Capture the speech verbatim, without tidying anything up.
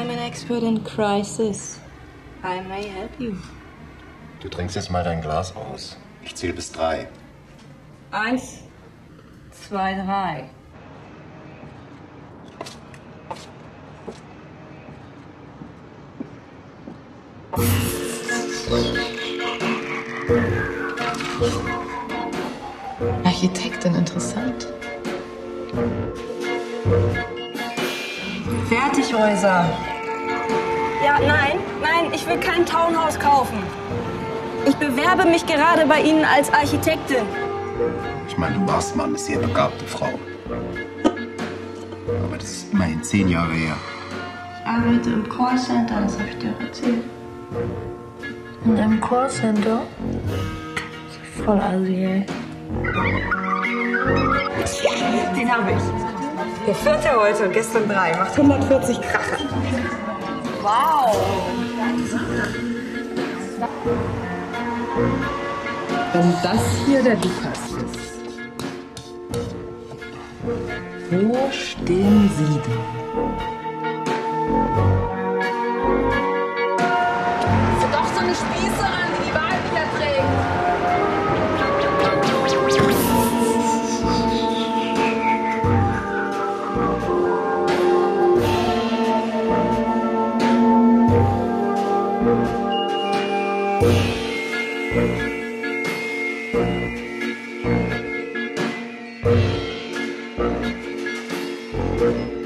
I'm an expert in crisis. I may help you. Du trinkst jetzt mal dein Glas aus. Ich zähle bis drei. Eins, zwei, drei. Architektin, interessant. Fertighäuser. Ja, nein, nein, ich will kein Townhaus kaufen. Ich bewerbe mich gerade bei Ihnen als Architektin. Ich meine, du warst mal eine sehr begabte Frau. Aber das ist immerhin zehn Jahre her. Ich arbeite im Callcenter, das habe ich dir erzählt. In einem Callcenter? Voll assi, ey. Den habe ich. Der vierte heute und gestern drei. Macht hundertvierzig Kracher. Wow. Wenn das hier der Lukas ist, wo stehen Sie denn? Das ist doch so eine Spießerin, die die Wahl wieder trägt.